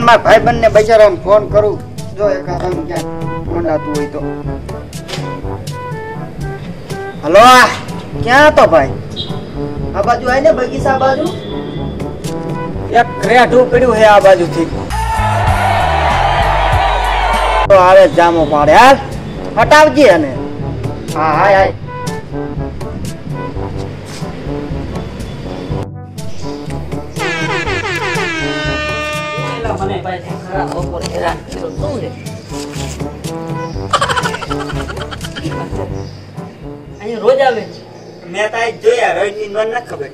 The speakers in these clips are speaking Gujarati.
મારા ભાઈબંધને બચારાને ફોન કરું જો એકાદમ ક્યાંક મંડાતું હોય તો. હલો ક્યાં હતો ભાઈ? આ બાજુ આય ને બગીચા બાજુ એક રેઠું પડ્યું છે આ બાજુથી તો આવે જામો પાડે. હાલ હટાવજે અને હા હાય હાય. મને ભાઈ ખરા બપોરે હેરાન કર્યો શું છે અહીં રોજ આવે? મેં તો આજ જોયા રોજની મને ન ખબર.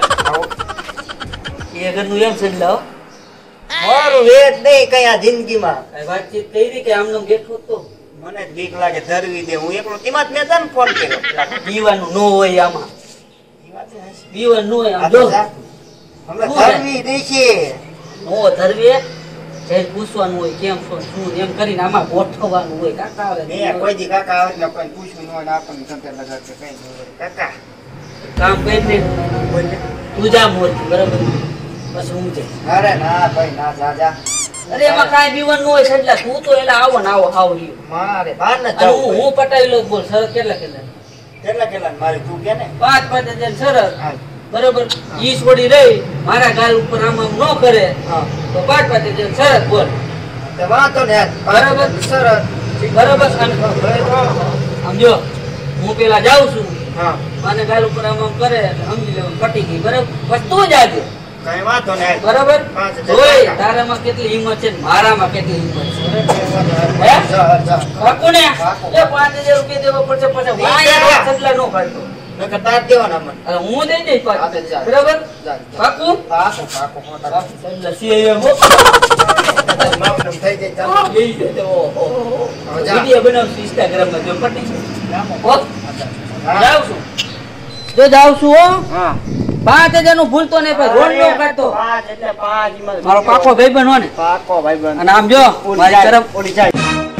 એ ઘરનું એમ છે લાવ મારું વેદ નહીં કઈ આ જિંદગીમાં વાતચીત કરી કે આમનો બેઠો તો મને જ બીક લાગે ધરવી દે. હું એકલો કિંમત મેં તને ફોન કર્યો. પીવાનું ન હોય આમાં પીવાનું ન હોય આમ જો અમે ધરવી દેશે નો ધરવે જઈને પૂછવાનું હોય કેમ છો શું એમ કરીને આમાં ગોઠવવાનું હોય. કાકા આવે મેં કોઈ દી કાકા આવે ને કોઈ પૂછવું ન હોય ને આપણને સંતે લગાડશે કઈ ન હોય. કાકા કામ કરીને બોલ તું જા મોરથી બરાબર પછી હું જઈશ. અરે ના ભાઈ ના જા. અરે એમાં કાંઈ પીવાનું ન હોય છે એટલે તું તો એટલે આવો ને આવો હાવ રહ્યો મારે બહાર ન અને જવું. હું પટાવી લઉં બોલ સરસ કેટલા મારે તું કે ને 5,000 સરસ હાલ. બરોબર ઈ છોડી રહી મારા ગાલ ઉપર આમ ન કરે હા તો 5,000 સરસ બોલ તે વાંધો ને બરાબર. સરસ બરોબર. આમ જો હું પેલા જાઉં છું હા મને ગાલ ઉપર આમ કરે એટલે સમજી લેવું પટી ગઈ બરાબર. પછી તું જાજે કઈ વાંધો ને બરાબર. 5,000 જોઈ તારામાં કેટલી હિંમત છે ને મારામાં કેટલી હિંમત છે. કાકુ ને એ 5,000 રૂપિયા દેવા પડશે પછી વાયા સજલા નો કાઢતો નકર તાર દેવાના મને. અરે હું દઈ દઈશ હા, તો જા. બરાબર. જા. કાકુ પાકો સજલા સીઆઈ હો માપનું થઈ જાય ચાલો. લઈ જતો ઓહો હવે જા. વિડિયો બનાવશું Instagram માં જો પટી રામો. હો હા. જાઉં છું જો જાઉં છું હો હા 5,000 નું ભૂલતો નહીં ભાઈ રોડ નો કાઢતો 5 એટલે 5 માં મારો પાકો ભાઈબંધ હો ને પાકો ભાઈબંધ. અને આમ જો મારી કરમ ઓડી જાય.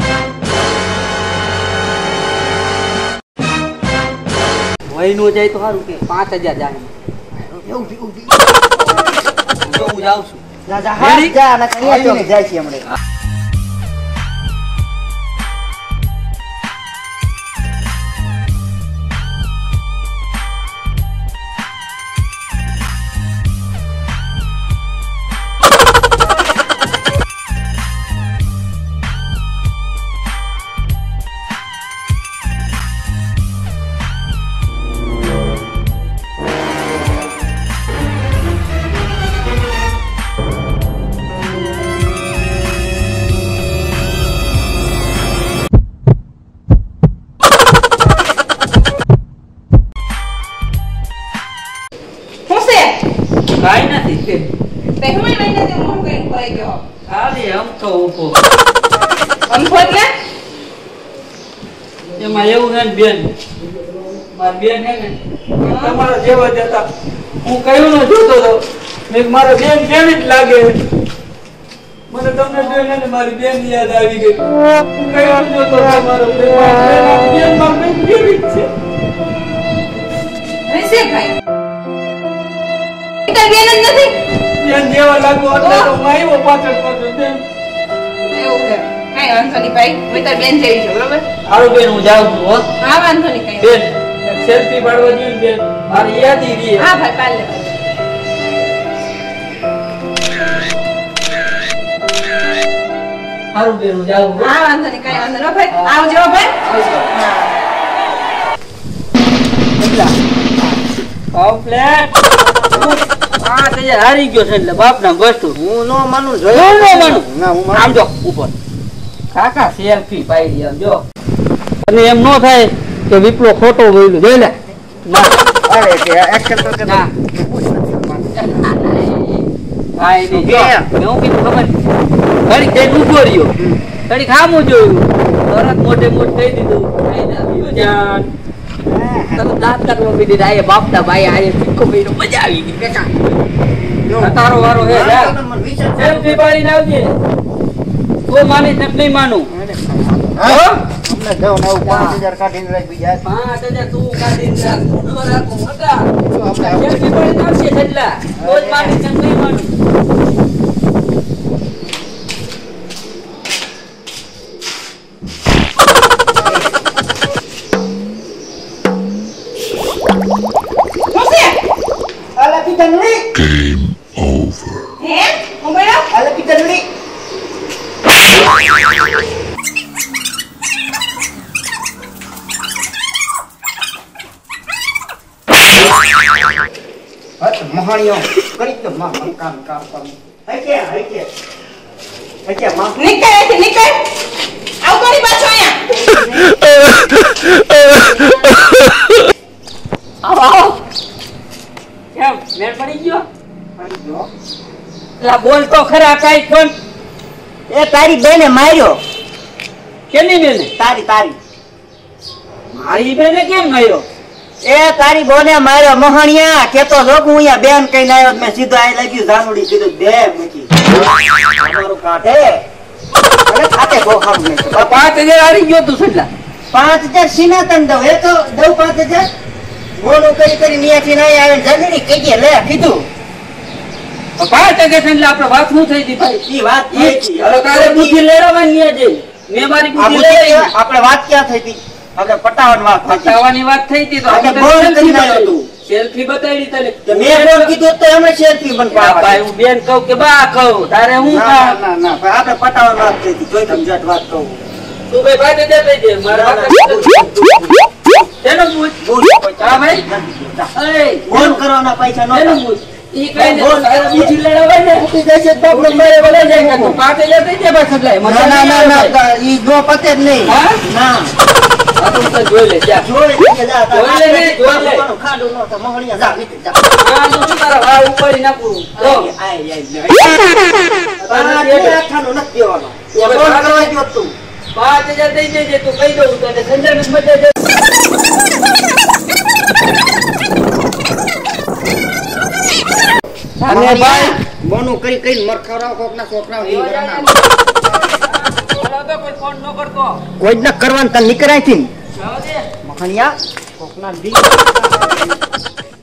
વહી નો જાય તો સારું કે 5,000 જાય એવું થયું. જો હું જાઉં છું જા જા હા Ready? જા ના કઈ આવીને જાય છે હમણે. કાઈ નથી તે હું મહિને તે મોં કઈ પડી ગયો ખાલી આમ તો ઉભો અમથો એટલે એમાં એવું હે ને બેન મારી બેન હે ને તમારા જેવા જ હતા. હું કયું ન જોતો તો મેં મારા બેન કેવી જ લાગે મને તમને જોઈને ને મારી બેન યાદ આવી ગઈ. હું કયું ન જોતો તો મારો બેન મારી બેન કેવી જ છે. હશે ભાઈ તાર બેન જ નથી બેન જેવા લાગુ એટલે તો હું આવ્યો પાછળ બેન એવું છે કાઈ વાંધો નહીં ભાઈ હું તાર બેન જેવી છું બરોબર. હારું બેન હું જાઉં છું હો. હા વાંધો નહીં કઈ બેન સેલ્ફી પાડવા જોઈએ બેન મારી યાદી રહી. હા ભાઈ પાડ લે હારું બેન હું જાઉં હો. હા વાંધો નહીં કઈ વાંધો ન ભાઈ આવજો ભાઈ હા કમ્પ્લેટ 5,000 હારી ગયો છે એટલે બાપ ના વસ્તુ હું નો માનું ન જોયો માનું. ના હું આમ માનું. જો ઉપર કાકા સેલ્ફી પાડી આમ જો અને એમ નો થાય કે વિપ્લો ખોટો બોલ્યો જોઈ લે ના અરે કે એક્શન તો કે ના. કાઈ નહીં જો કેવું કીધું ખબર ઘડી જઈને ઉભો રહ્યો ઘડી ખામું જોયું તરત મોટે મોટ કહી દીધું આઈને આવ્યો જાન તરત દાંત કાઢવા પી દીધા આયે બાપતા ભાઈ આયે સિક્કો પીરો મજા આવી ગઈ બેટા તારો વારો હે જા સેલ્ફી પાડીને આવજે તો માની ને નહીં માનું હા અમને જો નવ 5,000 કાઢીને લઈ બીજા 5,000 તું કાઢીને રાખ નો રાખો મોટા આપણે સેલ્ફી પાડીને આવશે છેલ્લા તો જ માની ને નહીં માનું Game over. હે ઉમેરો હાલે પિતરડી મહાણીઓ કરી તો માં કામ કામ હકે માં નીકળ અહીંથી, નીકળ આવ કરી પાછો અહીંયા આવો આવો કેમ મેળ પડી ગયો લા બોલ તો ખરા કાઈ કોણ એ તારી બેને માર્યો કેની બેને તારી મારી બેને કેમ ગયો એ તારી બોને માર્યો મહાણિયા કેતો જો હું અહીંયા બેન કઈ આવ્યો મેં સીધો આઈ લાગ્યું જાનુડી કીધું બે મૂકી તમારું કાઢે અને ખાતે ગોખામ નહીં 5000 આરી ગયો તું સડલા 5000 સીના તન દઉં એ તો દઉં 5000 મોનું કરી નિયાથી નહીં આવે જાનુડી કહીએ લે કીધું 5000 એટલે આપણે વાત શું થઈ હતી ભાઈ ઈ વાત હવે તારે બુદ્ધિ લેવાની છે મેં મારી બુદ્ધિ લઈ આપણે વાત ક્યાં થઈ હતી આપણે પટાવાની વાત થઈ હતી. પટાવાની વાત થઈ હતી તો આજે આપણે બોલ selfie કરી આવ્યો બતાવી. selfie બતાવી તને તો મેં બોલ કીધું તો એમણે સેલ્ફી પણ ના ભાઈ પાડવા હું બેન કહું કે બા કહું તારે હું ના ભાઈ આપણે પટાવાની વાત થઈ હતી જોઈ તમે જટ વાત કહું તું ભાઈ 5000 લઈ દે મારા ના, પાસે તેનો મૂજ બોલ હા ભાઈ એ ફોન કરવાના પૈસા તેનો નો મૂજ ઈ કઈ ને બોલ. તારે બુદ્ધિ લડાવાય ને જશે તો આપણે મારે બોલાઈ જાય તું 5000 દઈ દે બસ એટલે ના ઈ નો પતે જ નહીં હા? ના આ તો તું જોઈ લે જા જોઈ કે જા જોઈ લે ને, જોઈ લે. ખાડું નો તો મહણિયા જા નીકળ જા આ તું તારા વાળ ઉપાડી નાખું તો આય આઠાનો નથી દેવાનો એ ફોન કરવા જો તું 5000 દઈ દેજે તું કહી દઉં તને સંજય ને મજા દે અને ભાઈ મોનું કરી મરખારાવ કોકના છોકરાઓ ઈ કરવાના. બોલો તો કોઈ ફોન ન કરતો કોઈ જ ન કરવાનું તને નીકળાય થી જાવ દે મખણિયા કોકના દી